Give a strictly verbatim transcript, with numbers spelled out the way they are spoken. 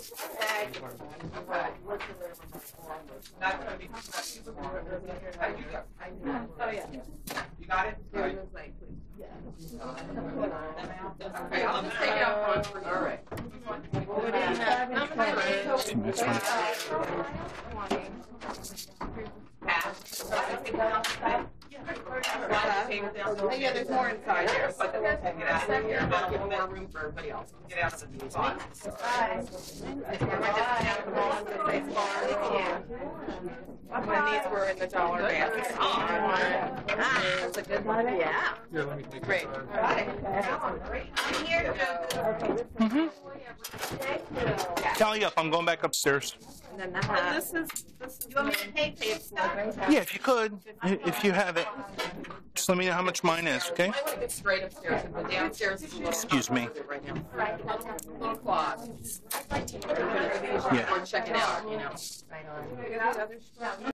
That's gonna be. Oh yeah. You got it? All right. Okay, I'll just take it out front for you. All right. Yeah, there's more inside here, but then we'll take it out. I'll give more room for everybody else. Get out of the spot. When these were in the dollar bag. That's a good one. Yeah. Yeah, let me take Great. it. I'm here to. Mm-hmm. Tally up. I'm going back upstairs. And then the hat. This is. This is. You want me to pay for it? Yeah, if you could, if you have it, just let me know how much mine is, okay? I want to get straight upstairs and the downstairs is a little. Excuse me. Right now. Little closet. Yeah. Or check it out, you know.